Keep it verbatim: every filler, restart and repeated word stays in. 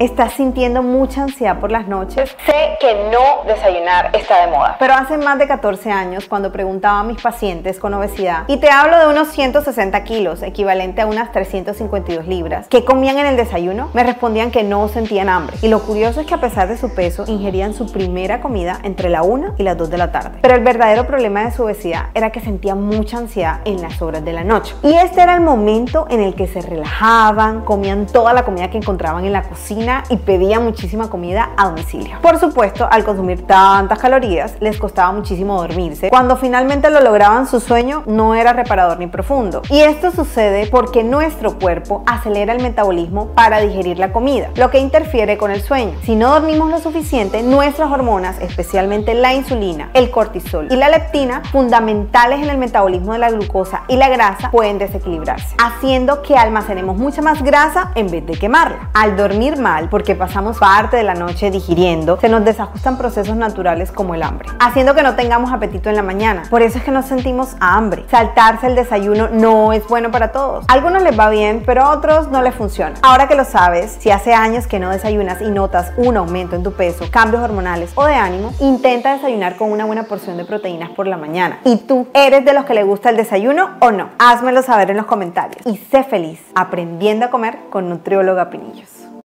¿Estás sintiendo mucha ansiedad por las noches? Sé que no desayunar está de moda, pero hace más de catorce años, cuando preguntaba a mis pacientes con obesidad, y te hablo de unos ciento sesenta kilos, equivalente a unas trescientas cincuenta y dos libras, ¿qué comían en el desayuno? Me respondían que no sentían hambre. Y lo curioso es que a pesar de su peso, ingerían su primera comida entre la una y las dos de la tarde. Pero el verdadero problema de su obesidad era que sentían mucha ansiedad en las horas de la noche. Y este era el momento en el que se relajaban, comían toda la comida que encontraban en la cocina y pedían muchísima comida a domicilio. Por supuesto, al consumir tantas calorías, les costaba muchísimo dormirse. Cuando finalmente lo lograban, su sueño no era reparador ni profundo. Y esto sucede porque nuestro cuerpo acelera el metabolismo para digerir la comida, lo que interfiere con el sueño. Si no dormimos lo suficiente, nuestras hormonas, especialmente la insulina, el cortisol y la leptina, fundamentales en el metabolismo de la glucosa y la grasa, pueden desequilibrarse, haciendo que almacenemos mucha más grasa en vez de quemarla. Al dormir mal, porque pasamos parte de la noche digiriendo, se nos desajustan procesos naturales como el hambre, haciendo que no tengamos apetito en la mañana. Por eso es que nos sentimos hambre. Saltarse el desayuno no es bueno para todos. A algunos les va bien, pero a otros no les funciona. Ahora que lo sabes, si hace años que no desayunas y notas un aumento en tu peso, cambios hormonales o de ánimo, intenta desayunar con una buena porción de proteínas por la mañana. ¿Y tú eres de los que le gusta el desayuno o no? Házmelo saber en los comentarios y sé feliz aprendiendo a comer con Nutrióloga Pinillos.